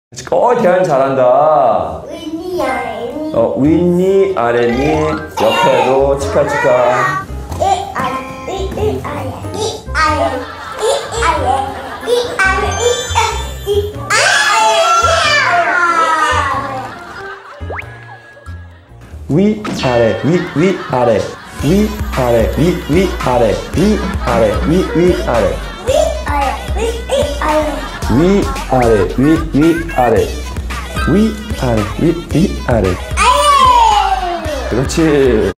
대한 잘한다. 윗니 아래니. 윗니 아래니 옆에도 치카치카. 이 아래 이 아래 이 아래 이 아래 이 아래 이 아래 위 아래 위 아래 위 아래 위 아래 위 아래 위 아래 위 아래 위 아래 위 아래 위 아래 아래. 그렇지.